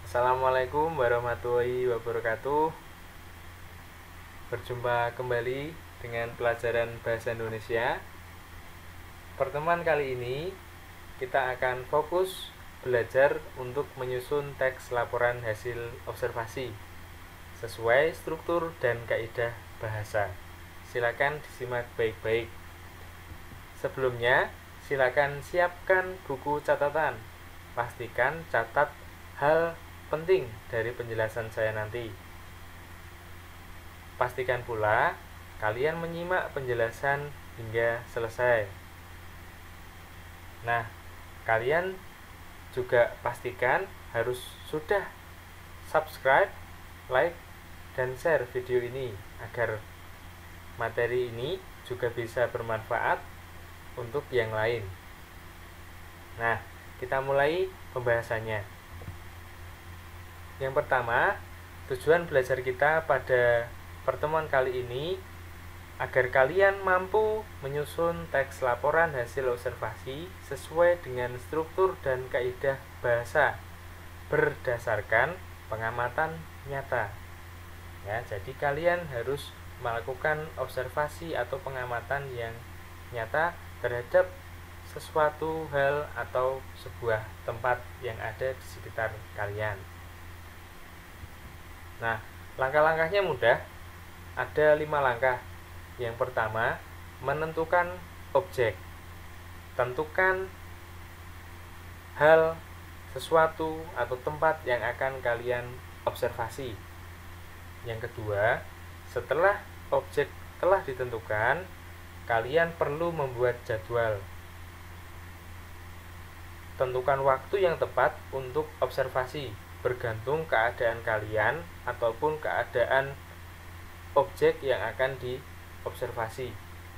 Assalamualaikum warahmatullahi wabarakatuh. Berjumpa kembali dengan pelajaran Bahasa Indonesia. Pertemuan kali ini kita akan fokus belajar untuk menyusun teks laporan hasil observasi sesuai struktur dan kaidah bahasa. Silakan disimak baik-baik. Sebelumnya, silakan siapkan buku catatan. Pastikan catat hal penting dari penjelasan saya nanti. Pastikan pula kalian menyimak penjelasan hingga selesai. Nah, kalian juga pastikan harus sudah subscribe, like, dan share video ini agar materi ini juga bisa bermanfaat untuk yang lain. Nah, kita mulai pembahasannya. Yang pertama, tujuan belajar kita pada pertemuan kali ini agar kalian mampu menyusun teks laporan hasil observasi sesuai dengan struktur dan kaidah bahasa berdasarkan pengamatan nyata. Ya, jadi kalian harus melakukan observasi atau pengamatan yang nyata terhadap sesuatu hal atau sebuah tempat yang ada di sekitar kalian. Nah, langkah-langkahnya mudah. Ada 5 langkah. Yang pertama, menentukan objek. Tentukan hal, sesuatu, atau tempat yang akan kalian observasi. Yang kedua, setelah objek telah ditentukan, kalian perlu membuat jadwal. Tentukan waktu yang tepat untuk observasi, bergantung keadaan kalian ataupun keadaan objek yang akan diobservasi.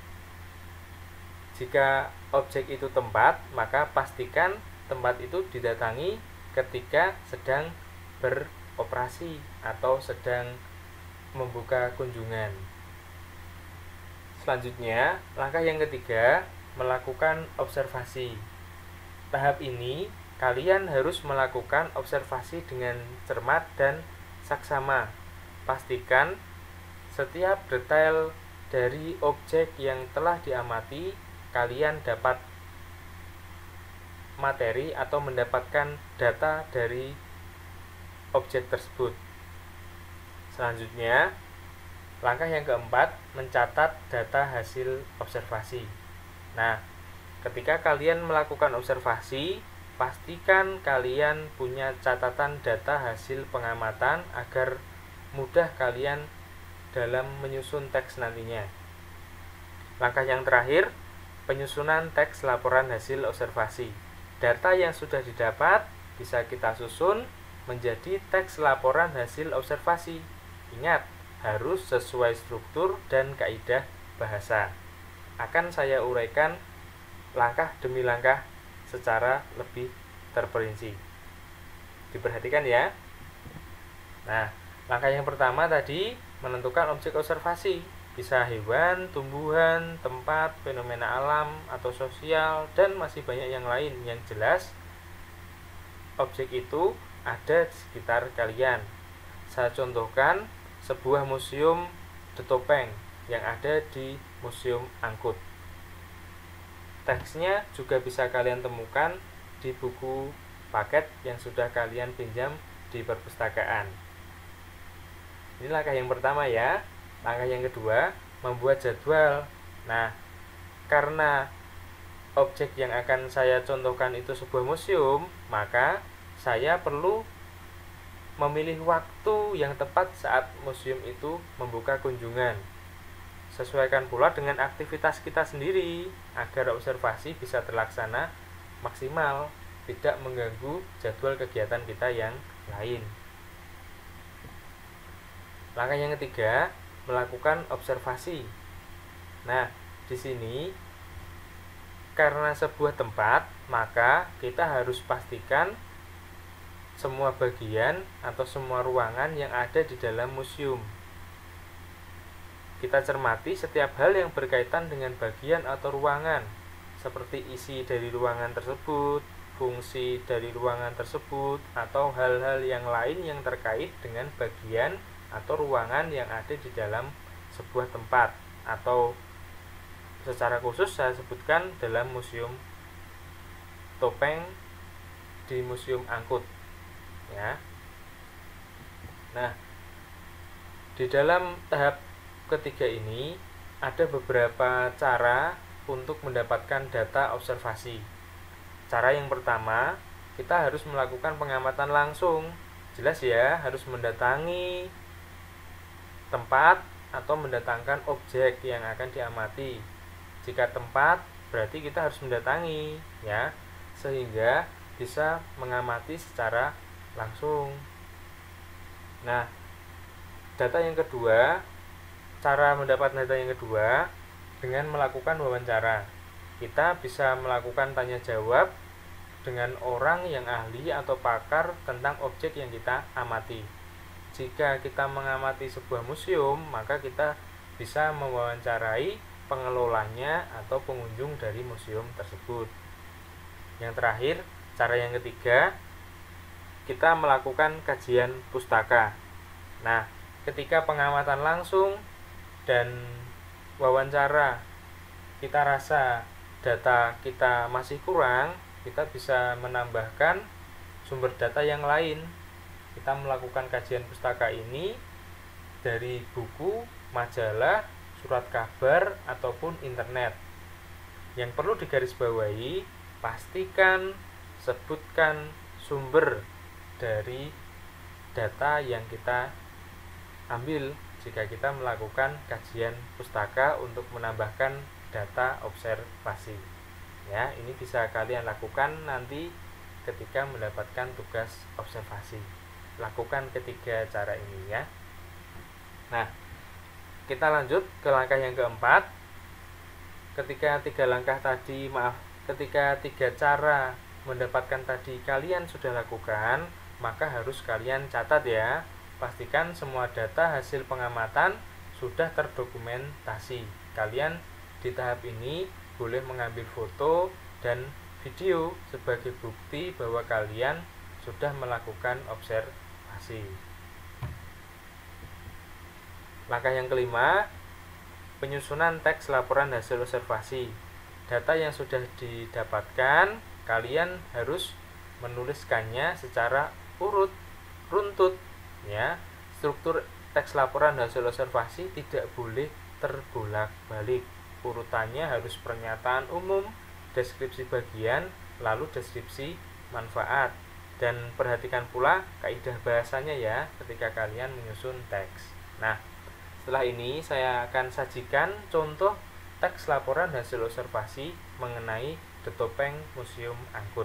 Jika objek itu tempat, maka pastikan tempat itu didatangi ketika sedang beroperasi atau sedang membuka kunjungan. Selanjutnya, langkah yang ketiga, melakukan observasi. Tahap ini, kalian harus melakukan observasi dengan cermat dan saksama. Pastikan setiap detail dari objek yang telah diamati, kalian dapat materi atau mendapatkan data dari objek tersebut. Selanjutnya, langkah yang keempat, mencatat data hasil observasi. Nah, ketika kalian melakukan observasi, pastikan kalian punya catatan data hasil pengamatan agar mudah kalian dalam menyusun teks nantinya. Langkah yang terakhir, penyusunan teks laporan hasil observasi. Data yang sudah didapat bisa kita susun menjadi teks laporan hasil observasi. Ingat, harus sesuai struktur dan kaidah bahasa. Akan saya uraikan langkah demi langkah secara lebih terperinci. Diperhatikan ya. Nah, langkah yang pertama tadi menentukan objek observasi. Bisa hewan, tumbuhan, tempat, fenomena alam atau sosial, dan masih banyak yang lain. Yang jelas, objek itu ada di sekitar kalian. Saya contohkan sebuah museum The Topeng yang ada di Museum Angkut. Teksnya juga bisa kalian temukan di buku paket yang sudah kalian pinjam di perpustakaan. Ini langkah yang pertama ya. Langkah yang kedua, membuat jadwal. Nah, karena objek yang akan saya contohkan itu sebuah museum, maka saya perlu memilih waktu yang tepat saat museum itu membuka kunjungan. Sesuaikan pula dengan aktivitas kita sendiri agar observasi bisa terlaksana maksimal, tidak mengganggu jadwal kegiatan kita yang lain. Langkah yang ketiga, melakukan observasi. Nah, di sini karena sebuah tempat, maka kita harus pastikan semua bagian atau semua ruangan yang ada di dalam museum. Kita cermati setiap hal yang berkaitan dengan bagian atau ruangan, seperti isi dari ruangan tersebut, fungsi dari ruangan tersebut, atau hal-hal yang lain yang terkait dengan bagian atau ruangan yang ada di dalam sebuah tempat, atau secara khusus saya sebutkan dalam museum topeng di Museum Angkut ya. Nah, di dalam tahap ketiga ini ada beberapa cara untuk mendapatkan data observasi. Cara yang pertama, kita harus melakukan pengamatan langsung. Jelas ya, harus mendatangi tempat atau mendatangkan objek yang akan diamati. Jika tempat, berarti kita harus mendatangi ya, sehingga bisa mengamati secara langsung. Nah, data yang kedua, cara mendapat data yang kedua dengan melakukan wawancara. Kita bisa melakukan tanya jawab dengan orang yang ahli atau pakar tentang objek yang kita amati. Jika kita mengamati sebuah museum, maka kita bisa mewawancarai pengelolanya atau pengunjung dari museum tersebut. Yang terakhir, cara yang ketiga, kita melakukan kajian pustaka. Nah, ketika pengamatan langsung dan wawancara kita rasa data kita masih kurang, kita bisa menambahkan sumber data yang lain. Kita melakukan kajian pustaka ini dari buku, majalah, surat kabar, ataupun internet. Yang perlu digarisbawahi, pastikan sebutkan sumber dari data yang kita ambil jika kita melakukan kajian pustaka untuk menambahkan data observasi. Ya, ini bisa kalian lakukan nanti ketika mendapatkan tugas observasi. Lakukan ketiga cara ini ya. Nah, kita lanjut ke langkah yang keempat. Ketika tiga cara mendapatkan tadi kalian sudah lakukan, maka harus kalian catat ya. Pastikan semua data hasil pengamatan sudah terdokumentasi. Kalian di tahap ini boleh mengambil foto dan video sebagai bukti bahwa kalian sudah melakukan observasi. Langkah yang kelima, penyusunan teks laporan hasil observasi. Data yang sudah didapatkan, kalian harus menuliskannya secara runtut ya. Struktur teks laporan hasil observasi tidak boleh terbolak-balik. Urutannya harus pernyataan umum, deskripsi bagian, lalu deskripsi manfaat. Dan perhatikan pula kaidah bahasanya ya ketika kalian menyusun teks. Nah, setelah ini saya akan sajikan contoh teks laporan hasil observasi mengenai The Topeng Museum Angkut.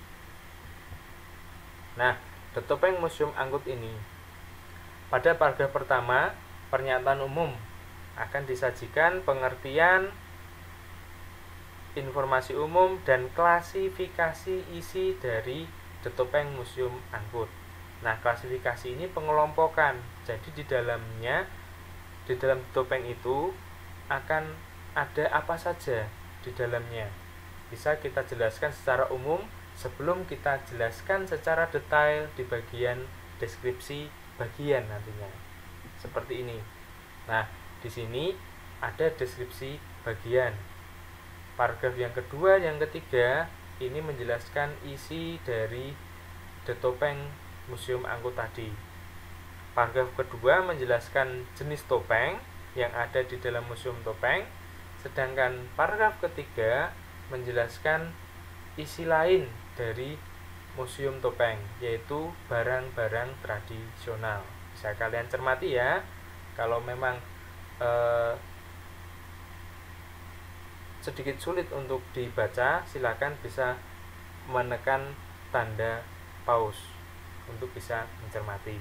Nah, The Topeng Museum Angkut ini, pada paragraf pertama, pernyataan umum, akan disajikan pengertian, informasi umum, dan klasifikasi isi dari The Topeng Museum Angkut. Nah, klasifikasi ini pengelompokan. Jadi di dalam topeng itu akan ada apa saja di dalamnya. Bisa kita jelaskan secara umum sebelum kita jelaskan secara detail di bagian deskripsi bagian nantinya. Seperti ini. Nah, di sini ada deskripsi bagian. Paragraf yang kedua, yang ketiga, ini menjelaskan isi dari The Topeng Museum Angkut tadi. Paragraf kedua menjelaskan jenis topeng yang ada di dalam museum topeng, sedangkan paragraf ketiga menjelaskan isi lain dari museum topeng, yaitu barang-barang tradisional. Bisa kalian cermati ya. Kalau memang sedikit sulit untuk dibaca, silakan bisa menekan tanda pause untuk bisa mencermati.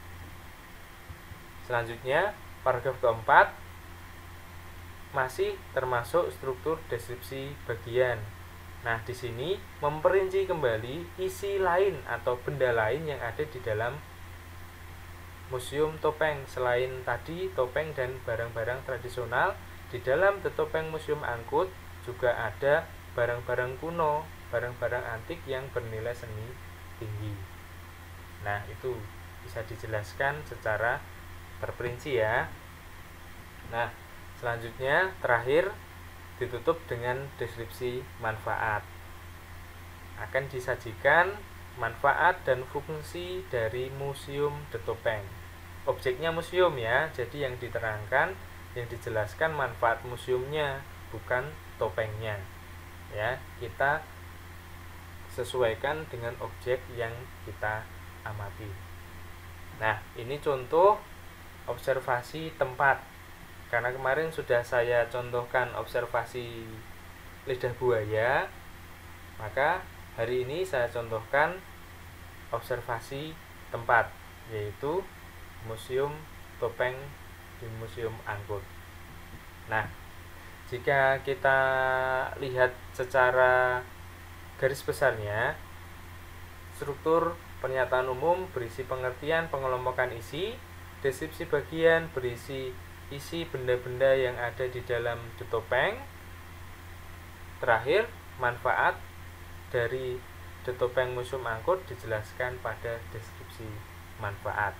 Selanjutnya, paragraf keempat masih termasuk struktur deskripsi bagian. Nah, di sini memperinci kembali isi lain atau benda lain yang ada di dalam museum topeng. Selain tadi topeng dan barang-barang tradisional, di dalam The Topeng Museum Angkut juga ada barang-barang kuno barang-barang antik yang bernilai seni tinggi. Nah, itu bisa dijelaskan secara terperinci ya. Nah, selanjutnya terakhir ditutup dengan deskripsi manfaat. Akan disajikan manfaat dan fungsi dari Museum De Topeng. Objeknya museum ya, jadi yang diterangkan, yang dijelaskan manfaat museumnya, bukan topengnya. Ya, kita sesuaikan dengan objek yang kita amati. Nah, ini contoh observasi tempat. Karena kemarin sudah saya contohkan observasi lidah buaya, maka hari ini saya contohkan observasi tempat, yaitu Museum Topeng di Museum Angkut. Nah, jika kita lihat secara garis besarnya, struktur pernyataan umum berisi pengertian pengelompokan isi, deskripsi bagian berisi isi benda-benda yang ada di dalam De Topeng. Terakhir, manfaat dari De Topeng Museum Angkut dijelaskan pada deskripsi manfaat.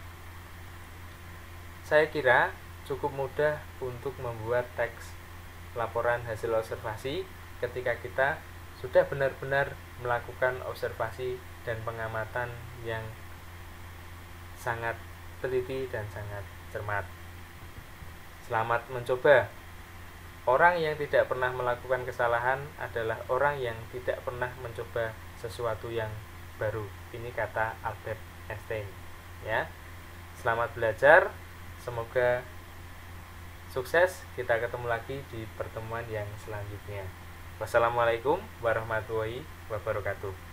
Saya kira cukup mudah untuk membuat teks laporan hasil observasi ketika kita sudah benar-benar melakukan observasi dan pengamatan yang sangat teliti dan sangat cermat. Selamat mencoba. Orang yang tidak pernah melakukan kesalahan adalah orang yang tidak pernah mencoba sesuatu yang baru. Ini kata Albert Einstein. Ya. Selamat belajar. Semoga sukses. Kita ketemu lagi di pertemuan yang selanjutnya. Wassalamualaikum warahmatullahi wabarakatuh.